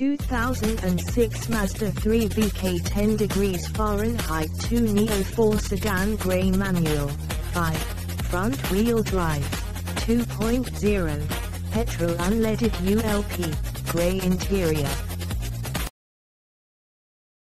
2006 Mazda 3 VK 10 degrees Fahrenheit 2 Neo 4 Sedan Grey Manual. 5. Front-wheel drive. 2.0. Petrol unleaded ULP. Grey interior.